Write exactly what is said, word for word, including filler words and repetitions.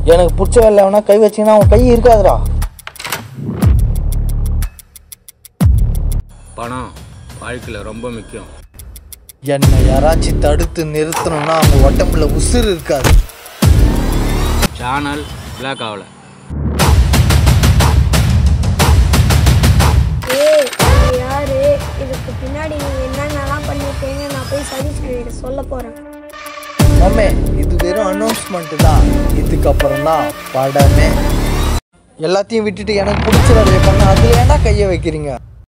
எனக்கு பிடிச்ச வேலை வேணா கை வச்சிங்கன்னா அவன் கை இருக்காதுடா. பணம் வாழ்க்கையில் ரொம்ப முக்கியம். என்னை யாராச்சும் தடுத்து நிறுத்தணும்னா அவங்க உடம்புல உசுறு இருக்காது. சேனல் பிளாக் ஆகல. ஏய் யாரு இதுக்கு பின்னாடி நீங்க என்னென்னலாம் பண்ணிருக்கீங்க நான் போய் சதீஷ்கிட்ட சொல்ல போறேன். ஆமே இது வெறும் அனௌன்ஸ்மெண்ட் தான். இதுக்கப்புறம் தான் படமே. எல்லாத்தையும் விட்டுட்டு எனக்கு பிடிச்ச வேலையை பண்ண அதுல ஏன்னா கையை வைக்கிறீங்க?